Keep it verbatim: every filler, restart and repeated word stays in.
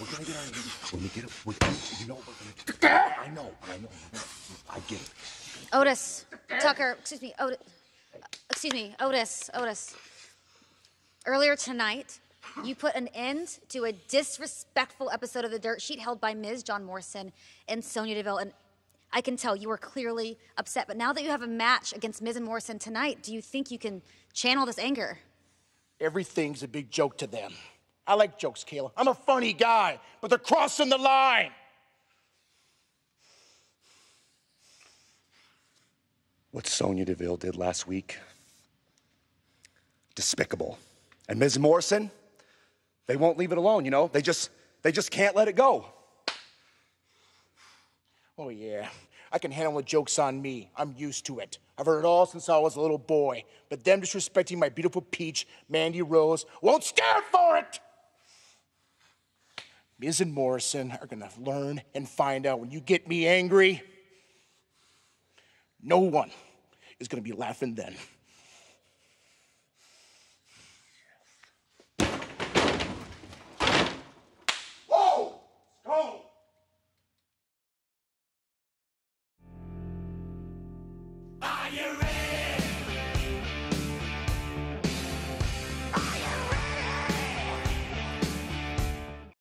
We're gonna get our when we get it. We, you know we're gonna. I know. I know. I get it. Otis, Tucker, excuse me, Otis. Excuse me, Otis, Otis. Earlier tonight, you put an end to a disrespectful episode of The Dirt Sheet held by Miz John Morrison and Sonya Deville, and I can tell you were clearly upset. But now that you have a match against Miz and Morrison tonight, do you think you can channel this anger? Everything's a big joke to them. I like jokes, Kayla. I'm a funny guy, but they're crossing the line. What Sonya Deville did last week, despicable. And Miz Morrison, they won't leave it alone, you know? They just, they just can't let it go. Oh, yeah. I can handle the jokes on me. I'm used to it. I've heard it all since I was a little boy. But them disrespecting my beautiful peach, Mandy Rose, won't stand for it! Miz and Morrison are gonna learn and find out when you get me angry, no one is gonna be laughing then. Whoa! Go! Are you ready?